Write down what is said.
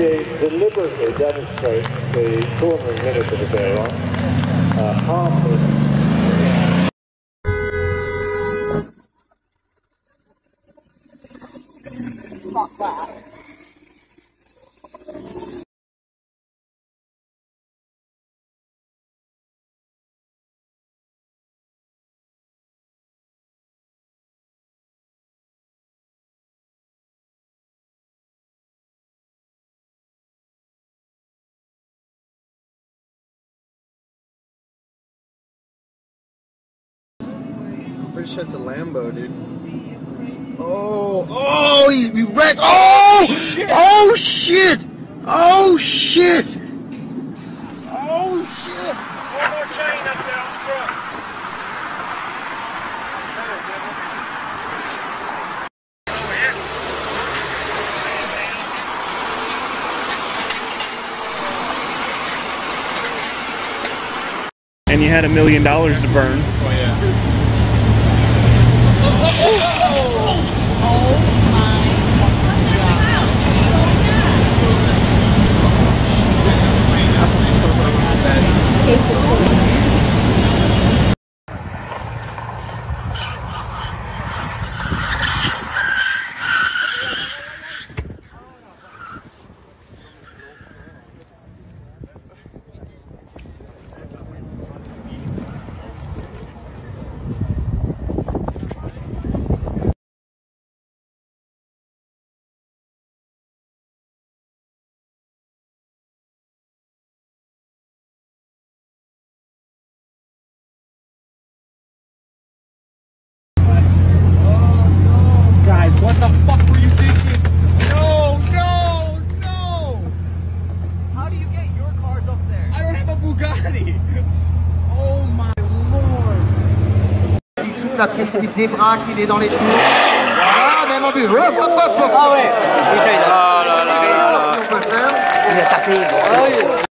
they deliberately demonstrate the 200 minutes of the veryon, harmless. Fuck that. Pretty sure it's a Lambo, dude. Oh, he wrecked. Oh, shit. Oh shit! Oh shit! Oh shit! One more chain up there on the truck. And you had $1 million to burn. Oh yeah. What the fuck were you thinking? No! How do you get your cars up there? I don't have a Bugatti! Oh my lord! Il souffle la piste, il débraque, il est dans les tours. Voilà, même en but. Hop. Ah ouais! Oh là là. On peut le faire. Il a tapé.